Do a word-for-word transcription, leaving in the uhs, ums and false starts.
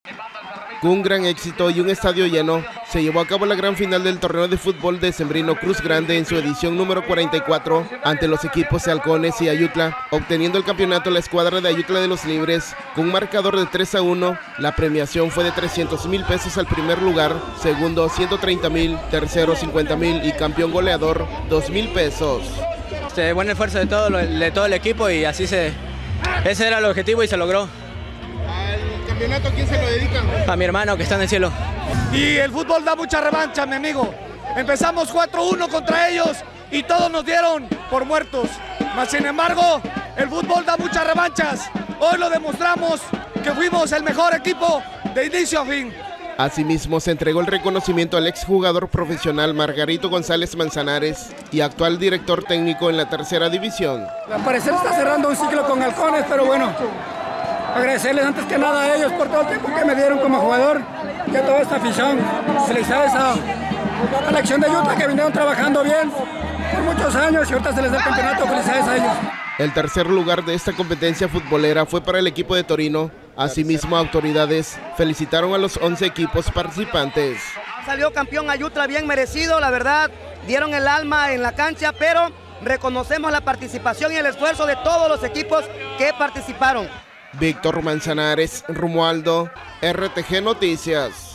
Con un gran éxito y un estadio lleno, se llevó a cabo la gran final del torneo de fútbol decembrino Cruz Grande en su edición número cuarenta y cuatro ante los equipos de Halcones y Ayutla, obteniendo el campeonato la escuadra de Ayutla de los Libres con un marcador de tres a uno. La premiación fue de trescientos mil pesos al primer lugar, segundo ciento treinta mil, tercero cincuenta mil y campeón goleador dos mil pesos. Este, buen esfuerzo de todo, de todo el equipo y así se, ese era el objetivo y se logró. ¿El campeonato a quién se lo dedican? A mi hermano que está en el cielo. Y el fútbol da mucha revancha, mi amigo. Empezamos cuatro uno contra ellos y todos nos dieron por muertos. Mas sin embargo, el fútbol da muchas revanchas. Hoy lo demostramos que fuimos el mejor equipo de inicio a fin. Asimismo, se entregó el reconocimiento al exjugador profesional Margarito González Manzanares y actual director técnico en la tercera división. Al parecer está cerrando un ciclo con Halcones, pero bueno, agradecerles antes que nada a ellos por todo el tiempo que me dieron como jugador y a toda esta afición. Felicidades a, a la acción de Ayutla que vinieron trabajando bien por muchos años y ahorita se les da el campeonato. Felicidades a ellos. El tercer lugar de esta competencia futbolera fue para el equipo de Torino. Asimismo, autoridades felicitaron a los once equipos participantes. Salió campeón Ayutla, bien merecido, la verdad, dieron el alma en la cancha, pero reconocemos la participación y el esfuerzo de todos los equipos que participaron. Víctor Manzanares, Romualdo, R T G Noticias.